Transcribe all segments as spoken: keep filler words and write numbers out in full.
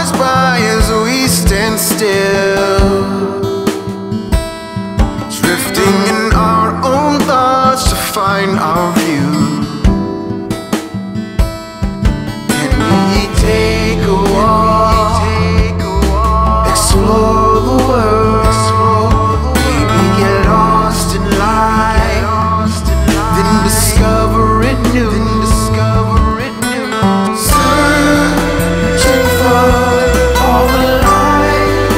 hours by as we stand still, drifting in our own thoughts to find our view. Can we take a walk, explore the world, maybe get lost in life, then discover it new. Searching for all the light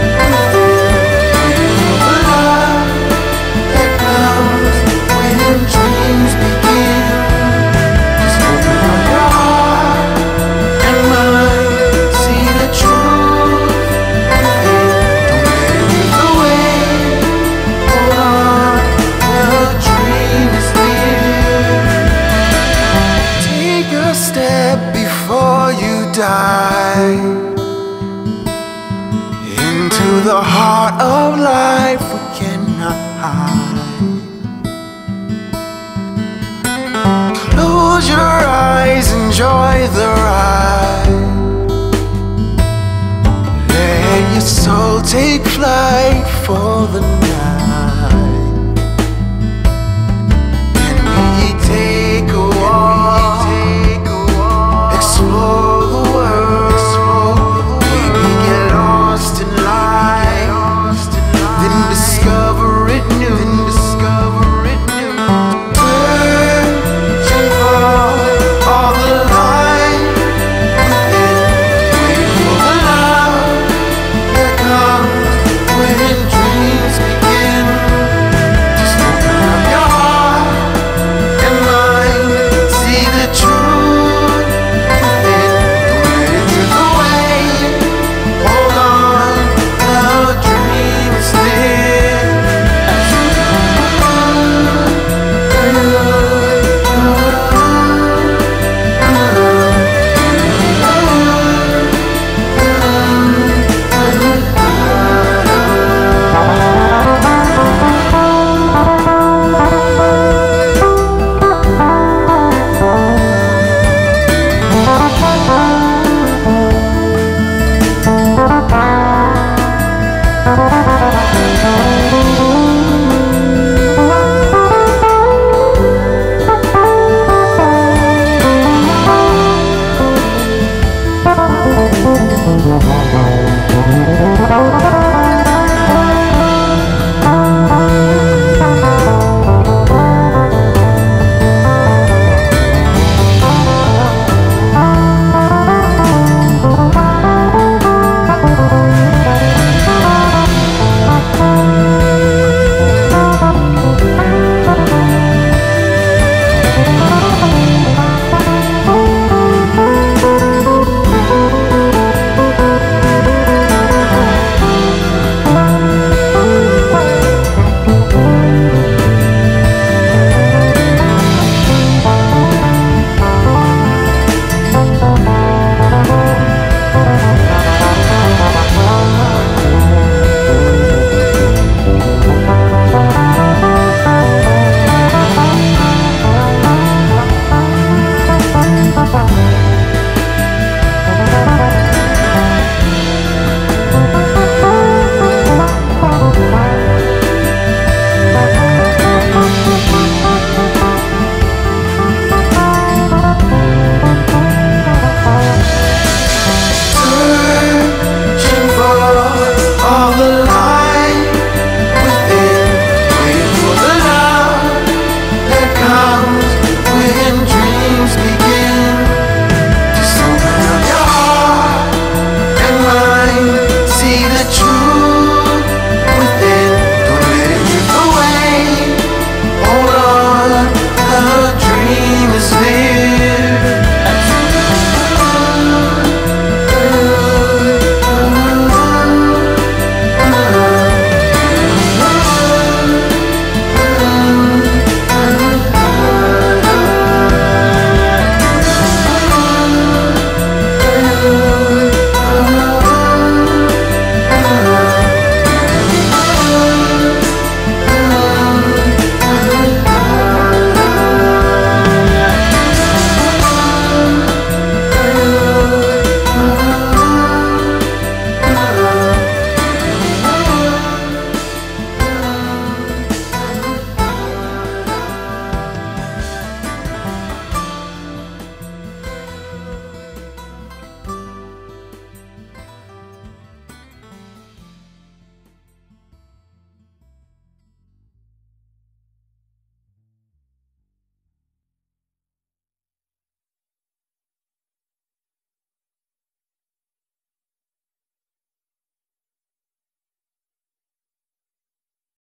within, the love that comes when dreams begin. Just open up your heart and mind, see the truth within. Don't let it lead the way. Hold on, the dream is near. Take a step before you die into the heart of life we cannot hide. Close your eyes, enjoy the ride. Let your soul take flight for the night. Can we take a walk,